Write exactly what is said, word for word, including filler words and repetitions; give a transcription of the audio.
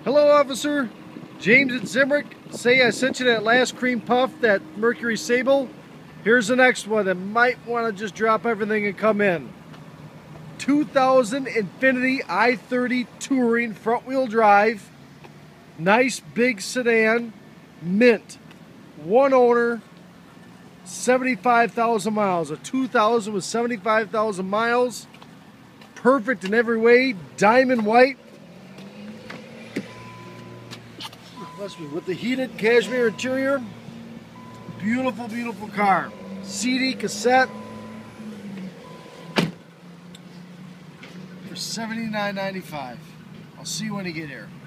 Hello, officer. James at Zimrick. Say I sent you that last cream puff, that Mercury Sable. Here's the next one that might want to just drop everything and come in. two thousand Infiniti I thirty Touring front wheel drive. Nice big sedan. Mint. One owner. seventy-five thousand miles. A two thousand with seventy-five thousand miles. Perfect in every way. Diamond white. With the heated cashmere interior. Beautiful, beautiful car. C D cassette for seventy-nine ninety-five. I'll see you when you get here.